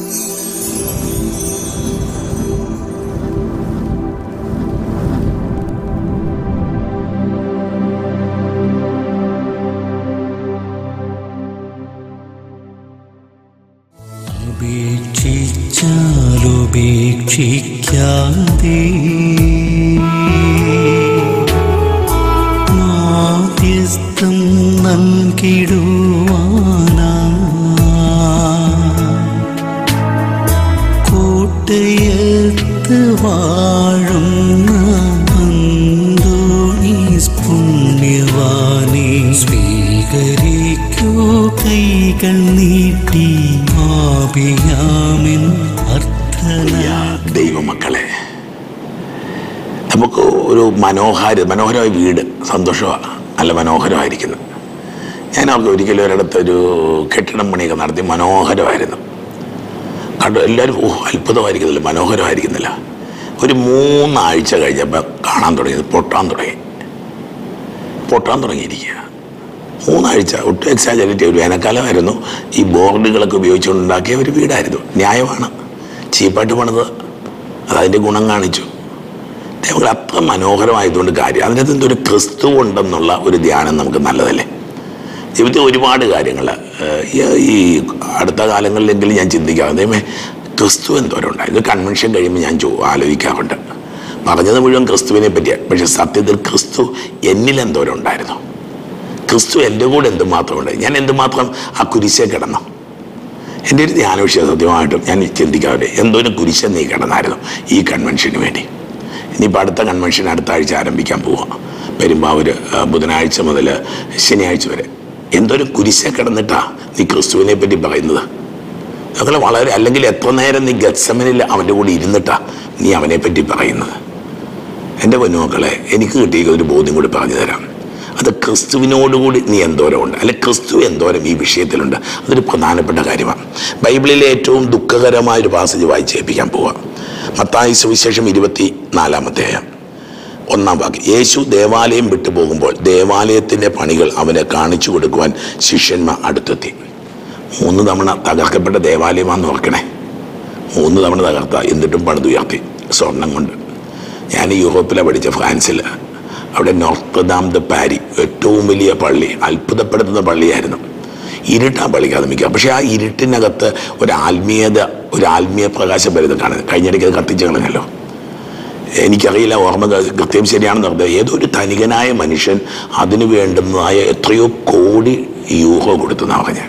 ഉപേക്ഷിക്കാതെ മാധ്യസ്ഥം നൽകിടുവാനാ കോട്ടയത്ത് വാഴുന്ന അന്തോണീസ് പുണ്യവാനെ സ്വീകരിക്കൂ കൈകൾ നീട്ടി ദൈവമക്കളെ, നമുക്ക് ഒരു മനോഹരമായ വീട്, സന്തോഷമാണ്, നല്ല മനോഹരമായിരിക്കുന്നു. ഞാൻ അവർക്ക് ഒരിക്കലും ഒരിടത്തൊരു കെട്ടിടം പണിയൊക്കെ നടത്തി, മനോഹരമായിരുന്നു. കണ്ടു എല്ലാവരും അത്ഭുതമായിരിക്കുന്നില്ല, മനോഹരമായിരിക്കുന്നില്ല. ഒരു 3 ആഴ്ച കഴിഞ്ഞപ്പോൾ കാണാൻ തുടങ്ങിയത് പൊട്ടാൻ തുടങ്ങിയിരിക്കുക. 3 ആഴ്ച, ഒട്ടും എക്സാജറേറ്റ്. ഒരു വേനൽക്കാലമായിരുന്നു. ഈ ബോർഡുകളൊക്കെ ഉപയോഗിച്ചുകൊണ്ടുണ്ടാക്കിയ ഒരു വീടായിരുന്നു. ന്യായമാണ്, ചീപ്പായിട്ട് പണിത്, അതതിൻ്റെ ഗുണം കാണിച്ചു. ദൈവങ്ങൾ അത്ര മനോഹരമായതുകൊണ്ട് കാര്യം അതിനകത്ത് എന്തൊരു ക്രിസ്തു ഉണ്ടെന്നുള്ള ഒരു ധ്യാനം നമുക്ക് നല്ലതല്ലേ. ജീവിതത്തിൽ ഒരുപാട് കാര്യങ്ങൾ ഈ അടുത്ത കാലങ്ങളിലെങ്കിലും ഞാൻ ചിന്തിക്കാം, അതേമേ ക്രിസ്തു എന്തോരം ഉണ്ടായിരുന്നു. കൺവെൻഷൻ കഴിയുമ്പോൾ ഞാൻ ആലോചിക്കാറുണ്ട്. പറഞ്ഞത് മുഴുവൻ ക്രിസ്തുവിനെ പറ്റിയാണ്, പക്ഷെ സത്യത്തിൽ ക്രിസ്തു എന്നിൽ എന്തോരം ഉണ്ടായിരുന്നു, ക്രിസ്തു എൻ്റെ കൂടെ എന്തുമാത്രം ഉണ്ടായി, ഞാൻ എന്തുമാത്രം ആ കുരിശെ കിടന്നു. എൻ്റെ ഒരു ധ്യാന വിഷയം സത്യമായിട്ടും ഞാൻ ചിന്തിക്കാതെ എന്തോരം കുരിശൻ നീ കിടന്നായിരുന്നു ഈ കൺവെൻഷന് വേണ്ടി. ഇനിയിപ്പോൾ അടുത്ത കൺവെൻഷൻ അടുത്ത ആഴ്ച ആരംഭിക്കാൻ പോവാം. പെരുമ്പാവൂർ ബുധനാഴ്ച മുതൽ ശനിയാഴ്ച വരെ എന്തോരം കുരിശെ കിടന്നിട്ടാണ് നീ ക്രിസ്തുവിനെ പറ്റി പറയുന്നത്. അതൊക്കെ വളരെ, അല്ലെങ്കിൽ എത്ര നേരം നീ ഗത്സമനിൽ അവൻ്റെ കൂടെ ഇരുന്നിട്ടാണ് നീ അവനെ പറ്റി പറയുന്നത്. എൻ്റെ പൊന്നുമക്കളെ, എനിക്ക് കിട്ടിയ ഒരു ബോധ്യം കൂടി പറഞ്ഞു തരാം. അത് ക്രിസ്തുവിനോടുകൂടി നീ എന്തോരം ഉണ്ട്, അല്ലെ ക്രിസ്തു എന്തോരം ഈ വിഷയത്തിലുണ്ട്, അതൊരു പ്രധാനപ്പെട്ട കാര്യമാണ്. ബൈബിളിലെ ഏറ്റവും ദുഃഖകരമായൊരു പാസേജ് വായിച്ചേൽപ്പിക്കാൻ പോവാം. മത്തായി സുവിശേഷം 24 1 വാക്യം. യേശു ദേവാലയം വിട്ടു പോകുമ്പോൾ ദേവാലയത്തിൻ്റെ പണികൾ അവനെ കാണിച്ചു കൊടുക്കുവാൻ ശിഷ്യന്മാർ അടുത്തെത്തി. 3 തവണ തകർക്കപ്പെട്ട ദേവാലയമാണെന്ന് ഓർക്കണേ. 3 തവണ തകർത്ത, എന്നിട്ടും പണിതുയർത്തി സ്വർണം കൊണ്ട്. ഞാൻ യൂറോപ്പിലാണ് പഠിച്ച, ഫ്രാൻസിൽ. അവിടെ നോർത്രദാം ദ പാരി, ഏറ്റവും വലിയ പള്ളി, അത്ഭുതപ്പെടുത്തുന്ന പള്ളിയായിരുന്നു. ഇരുട്ടാണ് പള്ളിക്ക് മിക്കുക. പക്ഷേ ആ ഇരുട്ടിനകത്ത് ഒരു ആത്മീയ പ്രകാശം വരുന്നത് കാണുന്നത്. കഴിഞ്ഞിടയ്ക്ക് അത് കത്തിച്ച് കളഞ്ഞല്ലോ, എനിക്കറിയില്ല, ഓർമ്മ കൃത്യം ശരിയാണെന്ന് പറഞ്ഞത്. ഏതൊരു ധനികനായ മനുഷ്യൻ അതിന് വേണ്ടുന്നതായ എത്രയോ കോടി യൂറോ കൊടുത്തെന്നാണ് പറഞ്ഞത്.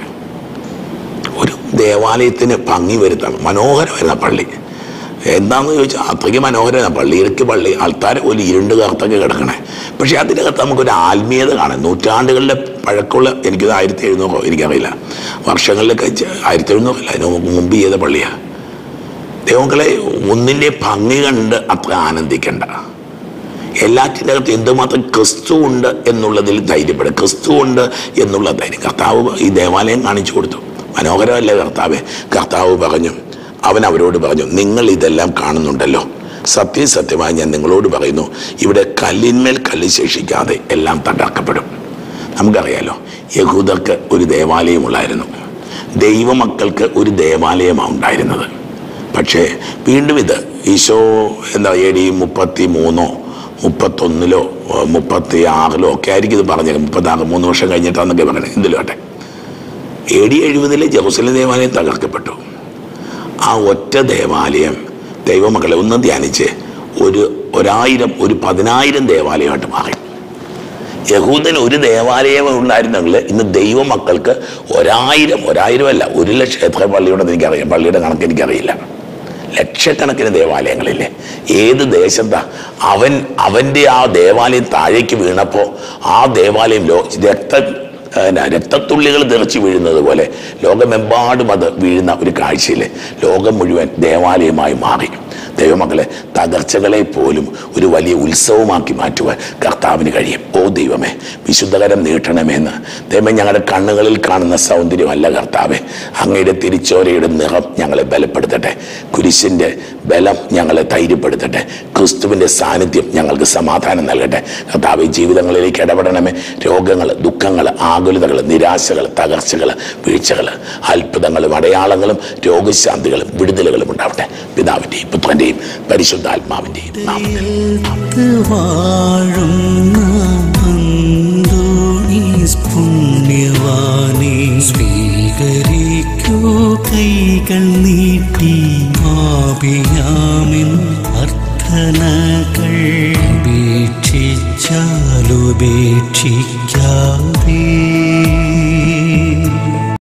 ഒരു ദേവാലയത്തിന് ഭംഗി വരുത്താൻ മനോഹരമായിരുന്നു ആ പള്ളി. എന്താണെന്ന് ചോദിച്ചാൽ അത്രയ്ക്ക് മനോഹരമാണ് പള്ളി ആൾക്കാരെ ഒരു ഇരുണ്ട് കറുത്തൊക്കെ കിടക്കണേ. പക്ഷേ അതിനകത്ത് നമുക്കൊരു ആത്മീയത കാണാം. നൂറ്റാണ്ടുകളിലെ പഴക്കമുള്ള, എനിക്കത് 1700 എനിക്കറിയില്ല, വർഷങ്ങളിലൊക്കെ 1700 അല്ല, അതിന് മുമ്പ് ചെയ്ത പള്ളിയാണ്. ദൈവങ്ങളെ, ഒന്നിൻ്റെ ഭംഗി കണ്ട് അത്ര ആനന്ദിക്കേണ്ട. എല്ലാറ്റിൻ്റെ അകത്ത് എന്തുമാത്രം ക്രിസ്തു ഉണ്ട് എന്നുള്ളതിൽ ധൈര്യപ്പെടുക. ക്രിസ്തു ഉണ്ട് എന്നുള്ള ധൈര്യം കർത്താവ് ഈ ദേവാലയം കാണിച്ചു കൊടുത്തു. മനോഹരമല്ലേ കർത്താവ്? കർത്താവ് പറഞ്ഞു, അവൻ അവരോട് പറഞ്ഞു, നിങ്ങൾ ഇതെല്ലാം കാണുന്നുണ്ടല്ലോ, സത്യസത്യമായി ഞാൻ നിങ്ങളോട് പറയുന്നു, ഇവിടെ കല്ലിന്മേൽ കല്ല് ശേഷിക്കാതെ എല്ലാം തകർക്കപ്പെടും. നമുക്കറിയാലോ, യഹൂദർക്ക് ഒരു ദേവാലയമുള്ളായിരുന്നു, ദൈവമക്കൾക്ക് ഒരു ദേവാലയമാണ് ഉണ്ടായിരുന്നത്. പക്ഷേ വീണ്ടും ഇത് ഈശോ AD 33 31 36 ഒക്കെ ആയിരിക്കും ഇത് പറഞ്ഞത്. 36 3 വർഷം കഴിഞ്ഞിട്ടാന്നൊക്കെ പറയണേ. എന്തിലും ആട്ടെ, AD 70 ജെറുസലേം ദേവാലയം തകർക്കപ്പെട്ടു. ആ ഒറ്റ ദേവാലയം ദൈവമക്കളെ ഒന്ന് ധ്യാനിച്ച് ഒരു 10,000 ദേവാലയമായിട്ട് മാറി. യഹൂദന് ഒരു ദേവാലയം ഉണ്ടായിരുന്നെങ്കിൽ ഇന്ന് ദൈവമക്കൾക്ക് 1000 അല്ല 1,00,000 എത്ര പള്ളിയുണ്ടെന്ന് എനിക്കറിയാം, പള്ളിയുടെ കണക്ക് എനിക്കറിയില്ല. ലക്ഷക്കണക്കിന് ദേവാലയങ്ങളില്ലേ? ഏത് ദേശത്താ? അവൻ്റെ ആ ദേവാലയം താഴേക്ക് വീണപ്പോൾ ആ ദേവാലയം രക്തത്തുള്ളികൾ തെറിച്ച് വീഴുന്നത് പോലെ ലോകമെമ്പാടും അത് വീഴുന്ന ഒരു കാഴ്ചയിൽ ലോകം മുഴുവൻ ദേവാലയമായി മാറി. ദൈവമക്കളെ, തകർച്ചകളെ പോലും ഒരു വലിയ ഉത്സവമാക്കി മാറ്റുവാൻ കർത്താവിന് കഴിയും. ഓ ദൈവമേ, വിശുദ്ധകരം നീട്ടണമെന്ന്. ദൈവമേ, ഞങ്ങളുടെ കണ്ണുകളിൽ കാണുന്ന സൗന്ദര്യമല്ല കർത്താവെ, അങ്ങയുടെ തിരിച്ചോരയുടെ നിറം ഞങ്ങളെ ബലപ്പെടുത്തട്ടെ. കുരിശിൻ്റെ ബലം ഞങ്ങളെ ധൈര്യപ്പെടുത്തട്ടെ. ക്രിസ്തുവിൻ്റെ സാന്നിധ്യം ഞങ്ങൾക്ക് സമാധാനം നൽകട്ടെ. കർത്താവ് ജീവിതങ്ങളിലേക്ക് ഇടപെടണമേ. രോഗങ്ങൾ, ദുഃഖങ്ങൾ, ആകുലതകൾ, നിരാശകൾ, തകർച്ചകൾ, വീഴ്ചകൾ, അത്ഭുതങ്ങളും അടയാളങ്ങളും രോഗശാന്തികളും വിടുതലുകളും ഉണ്ടാവട്ടെ. പിതാവിൻ്റെയും പുത്രൻ്റെയും പരിശുദ്ധാത്മാവിൻ്റെയും പുണ്യവാനെ സ്വീകരിക്കൂ കൈകൾ നീട്ടി ആപിയാമിൻ അർത്ഥനകൾ ഉപേക്ഷിച്ചാലുപേക്ഷിക്ക